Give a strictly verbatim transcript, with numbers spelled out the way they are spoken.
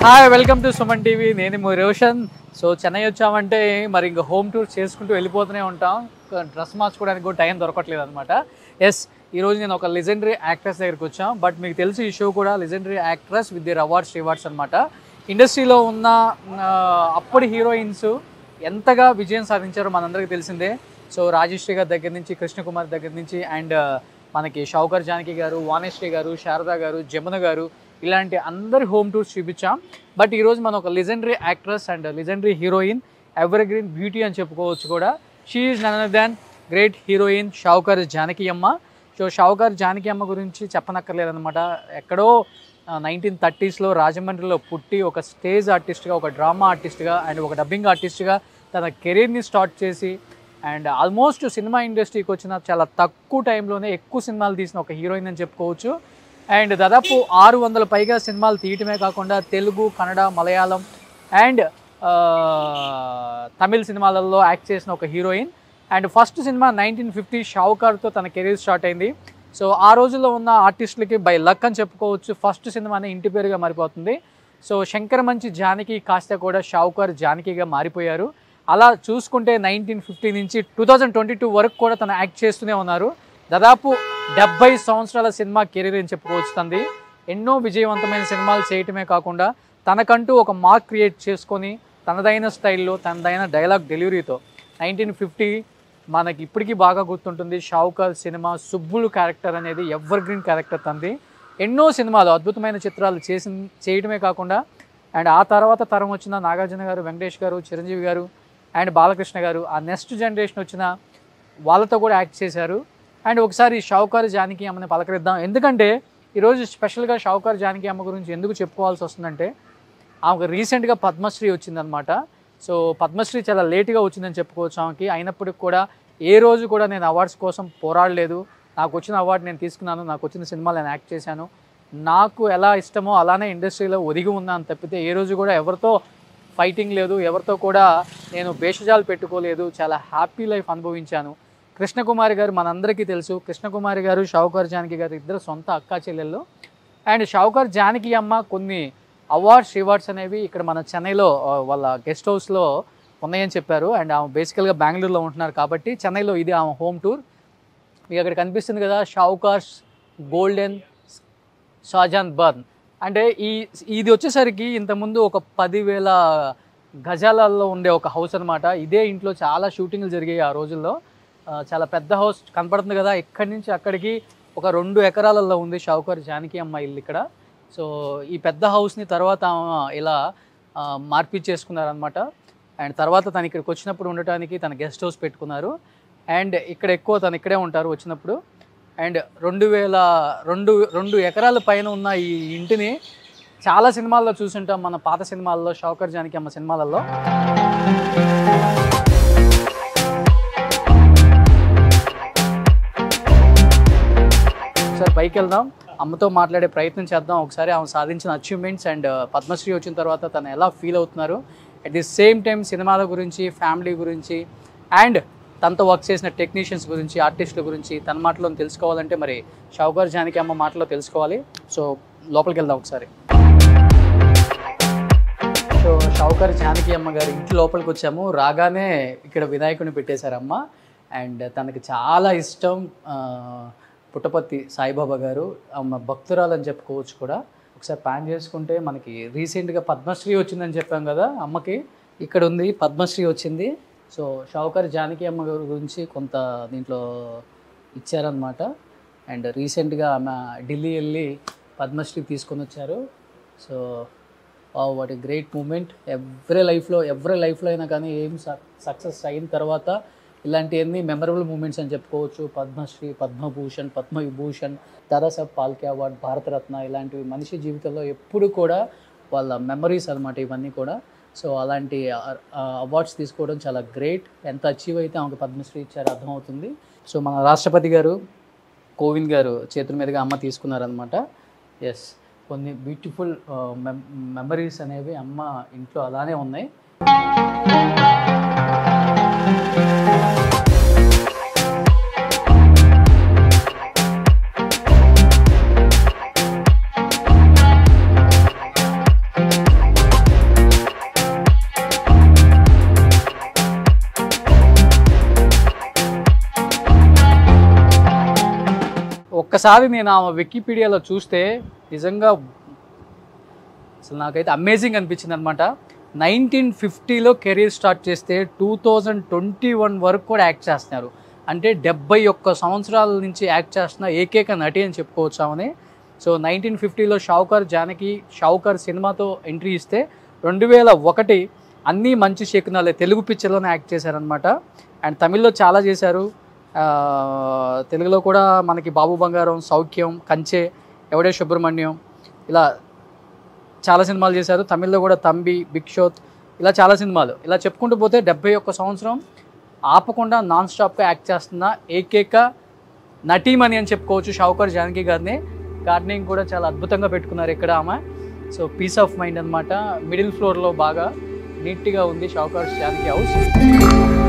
Hi welcome to Suman TV. నేను మీ Roshan. So Chennai వచ్చామంటే మరి ఇంకా హోమ్ టూర్ చేసుకుంటూ వెళ్ళిపోతూనే ఉంటాం. డ్రెస్ మార్చుకోవడానికి కూడా టైం దొరకట్లేదు అనమాట. ఎస్, ఈరోజు నేను ఒక లెజెండరీ యాక్ట్రెస్ దగ్గరికి వచ్చాం. బట్ మీకు తెలుసు ఈ షో కూడా legendary actress with the awards rewards అనమాట. ఇండస్ట్రీలో ఉన్న అప్పటి హీరోయిన్స్ ఎంతగా విజయం సాధించారో మనందరికీ తెలిసిందే. సో రాజశ్రీ గారి దగ్గర నుంచి, కృష్ణకుమార్ దగ్గర నుంచి, అండ్ మనకి షౌకర్ జానకి గారు, వాణిశ్రీ గారు, శారదా గారు, జమున గారు, ఇలాంటి అందరి హోమ్ టూర్స్ చూపించాం. బట్ ఈరోజు మనం ఒక legendary actress and legendary heroine, evergreen beauty అని చెప్పుకోవచ్చు కూడా. She is none other than great heroine Sowcar Janaki అమ్మ. సో షౌకర్ జానకి అమ్మ గురించి చెప్పనక్కర్లేదనమాట. ఎక్కడో నైన్టీన్ థర్టీస్లో రాజమండ్రిలో పుట్టి ఒక స్టేజ్ ఆర్టిస్ట్గా, ఒక డ్రామా ఆర్టిస్ట్గా అండ్ ఒక డబ్బింగ్ ఆర్టిస్ట్గా తన కెరీర్ని స్టార్ట్ చేసి అండ్ ఆల్మోస్ట్ సినిమా ఇండస్ట్రీకి వచ్చిన చాలా తక్కువ టైంలోనే ఎక్కువ సినిమాలు తీసిన ఒక హీరోయిన్ అని చెప్పుకోవచ్చు. అండ్ దాదాపు ఆరు వందల పైగా సినిమాలు తీయటమే కాకుండా తెలుగు, కన్నడ, మలయాళం అండ్ తమిళ్ సినిమాలలో యాక్ట్ చేసిన ఒక heroine. And first cinema nineteen fifty షావుకార్తో తన కెరీర్ స్టార్ట్ అయింది. సో ఆ రోజుల్లో ఉన్న ఆర్టిస్టులకి బై లక్ అని చెప్పుకోవచ్చు, ఫస్ట్ సినిమానే ఇంటి పేరుగా మారిపోతుంది. సో శంకర్ మంచి జానకి కాస్త కూడా షావుకార్ జానకిగా మారిపోయారు. అలా చూసుకుంటే నైన్టీన్ ఫిఫ్టీ నుంచి టూ థౌజండ్ ట్వంటీ టూ వరకు కూడా తను యాక్ట్ చేస్తూనే ఉన్నారు. దాదాపు డెబ్బై సంవత్సరాల సినిమా కెరీర్ అని చెప్పుకోవచ్చు తంది. ఎన్నో విజయవంతమైన సినిమాలు చేయటమే కాకుండా తనకంటూ ఒక మార్క్ క్రియేట్ చేసుకొని తనదైన స్టైల్లో, తనదైన డైలాగ్ డెలివరీతో నైన్టీన్ ఫిఫ్టీ మనకి ఇప్పటికీ బాగా గుర్తుంటుంది. షావుకార్ సినిమా సుబ్బులు క్యారెక్టర్ అనేది ఎవర్ గ్రీన్ క్యారెక్టర్ తంది. ఎన్నో సినిమాలు, అద్భుతమైన చిత్రాలు చేసి చేయటమే కాకుండా అండ్ ఆ తర్వాత తరం వచ్చిన నాగార్జున గారు, వెంకటేష్ గారు, చిరంజీవి గారు అండ్ బాలకృష్ణ గారు, ఆ నెక్స్ట్ జనరేషన్ వచ్చిన వాళ్ళతో కూడా యాక్ట్ చేశారు. అండ్ ఒకసారి షౌకర్ జానకి అమ్మని పలకరిద్దాం. ఎందుకంటే ఈరోజు స్పెషల్గా షౌకర్ జానకి అమ్మ గురించి ఎందుకు చెప్పుకోవాల్సి వస్తుందంటే ఆమెకు రీసెంట్గా పద్మశ్రీ వచ్చిందనమాట. సో పద్మశ్రీ చాలా లేట్గా వచ్చిందని చెప్పుకోవచ్చు ఆమెకి. అయినప్పటికి కూడా ఏ రోజు కూడా నేను అవార్డ్స్ కోసం పోరాడలేదు. నాకు వచ్చిన అవార్డు నేను తీసుకున్నాను, నాకు వచ్చిన సినిమాలు నేను యాక్ట్ చేశాను, నాకు ఎలా ఇష్టమో అలానే ఇండస్ట్రీలో ఒదిగి ఉన్నాను తప్పితే ఏ రోజు కూడా ఎవరితో ఫైటింగ్ లేదు, ఎవరితో కూడా నేను భేషజాలు పెట్టుకోలేదు. చాలా హ్యాపీ లైఫ్ అనుభవించాను. కృష్ణకుమారి గారు మనందరికీ తెలుసు. కృష్ణకుమారి గారు, షౌకర్ జానకి గారు ఇద్దరు సొంత అక్కా చెల్లెళ్ళు. అండ్ షౌకర్ జానకి అమ్మ కొన్ని అవార్డ్స్ రివార్డ్స్ అనేవి ఇక్కడ మన చెన్నైలో వాళ్ళ గెస్ట్ హౌస్లో ఉన్నాయని చెప్పారు. అండ్ ఆమె బేసికల్గా బెంగళూరులో ఉంటున్నారు కాబట్టి చెన్నైలో ఇది ఆమె హోమ్ టూర్. మీకు అక్కడ కనిపిస్తుంది కదా, షౌకార్స్ గోల్డెన్ షాజాన్ బర్న్. అంటే ఈ ఇది వచ్చేసరికి ఇంతకుముందు ఒక పదివేల గజాలలో ఉండే ఒక హౌస్ అనమాట. ఇదే ఇంట్లో చాలా షూటింగ్లు జరిగాయి ఆ రోజుల్లో. చాలా పెద్ద హౌస్ కనపడుతుంది కదా, ఇక్కడి నుంచి అక్కడికి ఒక రెండు ఎకరాలలో ఉంది షౌకర్ జానకి అమ్మ ఇల్లు ఇక్కడ. సో ఈ పెద్ద హౌస్ని తర్వాత ఇలా మార్పిచ్చేసుకున్నారనమాట. అండ్ తర్వాత తను ఇక్కడికి వచ్చినప్పుడు ఉండటానికి తన గెస్ట్ హౌస్ పెట్టుకున్నారు. అండ్ ఇక్కడ ఎక్కువ తను ఇక్కడే ఉంటారు వచ్చినప్పుడు. అండ్ రెండు వేల రెండు రెండు ఎకరాల పైన ఉన్న ఈ ఇంటిని చాలా సినిమాల్లో చూసుంటాం, మన పాత సినిమాల్లో, షౌకర్ జానకి అమ్మ సినిమాలలో. ఒకసారి పైకి వెళ్దాం, అమ్మతో మాట్లాడే ప్రయత్నం చేద్దాం. ఒకసారి ఆమె సాధించిన అచీవ్మెంట్స్ అండ్ పద్మశ్రీ వచ్చిన తర్వాత తను ఎలా ఫీల్ అవుతున్నారు, అట్ ది సేమ్ టైం సినిమాల గురించి, ఫ్యామిలీ గురించి అండ్ తనతో వర్క్ చేసిన టెక్నీషియన్స్ గురించి, ఆర్టిస్టుల గురించి తన మాటలో తెలుసుకోవాలంటే మరి షౌకర్ జానకి అమ్మ మాటలో తెలుసుకోవాలి. సో లోపలికి వెళ్దాం ఒకసారి. సో షౌకర్ జానకి అమ్మ గారి ఇంటి లోపలికి వచ్చాము. రాగానే ఇక్కడ వినాయకుడిని పెట్టేశారమ్మ. అండ్ తనకి చాలా ఇష్టం పుట్టపర్తి సాయిబాబా గారు, అమ్మ భక్తురాలు అని చెప్పుకోవచ్చు కూడా. ఒకసారి ప్యాన్ చేసుకుంటే మనకి రీసెంట్గా పద్మశ్రీ వచ్చిందని చెప్పాం కదా అమ్మకి, ఇక్కడ ఉంది పద్మశ్రీ వచ్చింది. సో షౌకర్ జానకి అమ్మ గారి గురించి కొంత దీంట్లో ఇచ్చారనమాట. అండ్ రీసెంట్గా ఆమె ఢిల్లీ వెళ్ళి పద్మశ్రీ తీసుకొని వచ్చారు. So what a great moment. Every లైఫ్లో ఎవ్రీ లైఫ్లో అయినా కానీ ఏం సక్సెస్ అయిన తర్వాత ఇలాంటివన్నీ మెమరబుల్ మూమెంట్స్ అని చెప్పుకోవచ్చు. పద్మశ్రీ, పద్మభూషణ్, పద్మవిభూషణ్, దాదాసాహెబ్ ఫాల్కే అవార్డ్, భారతరత్న, ఇలాంటివి మనిషి జీవితంలో ఎప్పుడు కూడా వాళ్ళ మెమరీస్ అనమాట ఇవన్నీ కూడా. సో అలాంటి అవార్డ్స్ తీసుకోవడం చాలా గ్రేట్. ఎంత అచీవ్ అయితే ఆమెకు పద్మశ్రీ ఇచ్చారో అర్థమవుతుంది. సో మన రాష్ట్రపతి గారు కోవింద్ గారు చేతుల మీదుగా అమ్మ తీసుకున్నారనమాట. ఎస్, కొన్ని బ్యూటిఫుల్ మెమరీస్ అనేవి అమ్మ ఇంట్లో అలానే ఉన్నాయి. ఒక్కసారి నేను ఆమె వికీపీడియాలో చూస్తే నిజంగా అసలు నాకైతే అమేజింగ్ అనిపించింది అనమాట. నైన్టీన్ ఫిఫ్టీలో కెరీర్ స్టార్ట్ చేస్తే టూ థౌజండ్ ట్వంటీ వన్ వరకు కూడా యాక్ట్ చేస్తున్నారు. అంటే డెబ్బై ఒక్క సంవత్సరాల నుంచి యాక్ట్ చేస్తున్న ఏకైక నటి అని చెప్పుకోవచ్చు ఆమెని. సో నైన్టీన్ ఫిఫ్టీలో షావుకార్ జానకి షావుకార్ సినిమాతో ఎంట్రీ ఇస్తే రెండు వేల ఒకటి అన్నీ మంచి శకునాలే తెలుగు పిక్చర్లోనే యాక్ట్ చేశారనమాట. అండ్ తమిళ్లో చాలా చేశారు, తెలుగులో కూడా మనకి బాబు బంగారం, సౌఖ్యం, కంచె, ఎవడే సుబ్రహ్మణ్యం ఇలా చాలా సినిమాలు చేశారు. తమిళ్లో కూడా తంబి, బిక్షోత్ ఇలా చాలా సినిమాలు. ఇలా చెప్పుకుంటూ పోతే డెబ్బై ఒక్క సంవత్సరం ఆపకుండా నాన్ స్టాప్గా యాక్ట్ చేస్తున్న ఏకైక నటీమణి అని చెప్పుకోవచ్చు షావుకార్ జానకి గారిని. గార్డెనింగ్ కూడా చాలా అద్భుతంగా పెట్టుకున్నారు ఇక్కడ ఆమె. సో పీస్ ఆఫ్ మైండ్ అనమాట. మిడిల్ ఫ్లోర్లో బాగా నీట్గా ఉంది షావుకార్ జానకి హౌస్.